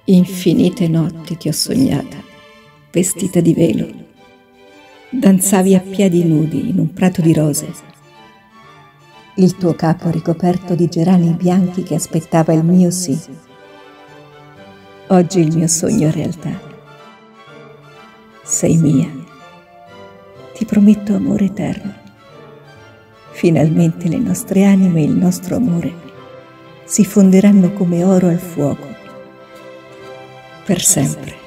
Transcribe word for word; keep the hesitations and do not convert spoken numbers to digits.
Infinite notti ti ho sognata, vestita di velo. Danzavi a piedi nudi in un prato di rose. Il tuo capo ricoperto di gerani bianchi che aspettava il mio sì. Oggi il mio sogno è realtà. Sei mia. Ti prometto amore eterno. Finalmente le nostre anime e il nostro amore si fonderanno come oro al fuoco. Per sempre.